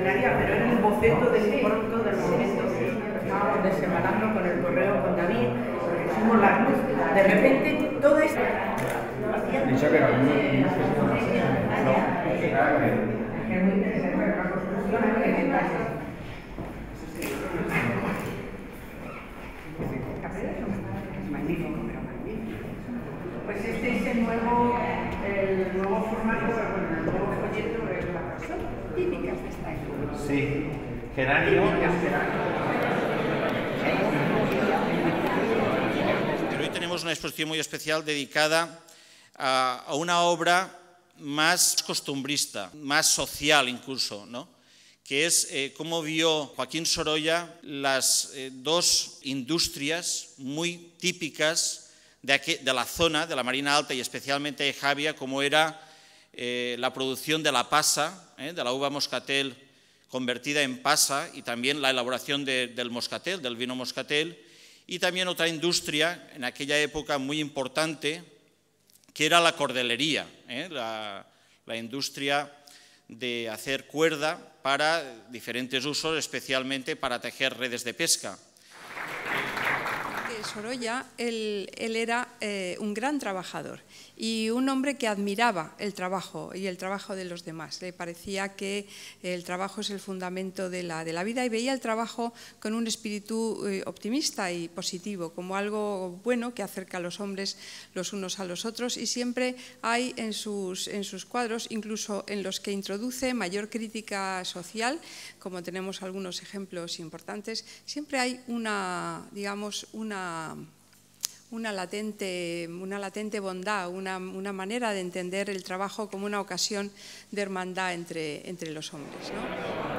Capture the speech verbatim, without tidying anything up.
extraordinaria, pero era un boceto del pronto del momento que estábamos desembalando con el correo con David, pusimos la luz, de repente toda esta... Dicho que no, no. Es muy interesante la construcción, hay que inventarse. Magnífico, pero magnífico. Pues este es el nuevo, el nuevo formato, el nuevo folleto de la persona típicas de esta época. Sí, geranio. Pero hoy tenemos una exposición muy especial dedicada a, a una obra más costumbrista, más social incluso, ¿no? Que es eh, cómo vio Joaquín Sorolla las eh, dos industrias muy típicas de, aquí, de la zona, de la Marina Alta y especialmente de Javia, como era eh, la producción de la pasa, eh, de la uva moscatel convertida en pasa, y también la elaboración de, del moscatel, del vino moscatel, y también otra industria en aquella época muy importante, que era la cordelería, eh, la, la industria de hacer cuerda para diferentes usos, especialmente para tejer redes de pesca. Sorolla, él, él era eh, un gran trabajador y un hombre que admiraba el trabajo y el trabajo de los demás. Le parecía que el trabajo es el fundamento de la, de la vida y veía el trabajo con un espíritu eh, optimista y positivo, como algo bueno que acerca a los hombres los unos a los otros, y siempre hay en sus, en sus cuadros, incluso en los que introduce mayor crítica social, como tenemos algunos ejemplos importantes, siempre hay una, digamos, una... Una latente, una latente bondad, una, una manera de entender el trabajo como una ocasión de hermandad entre, entre los hombres, ¿no?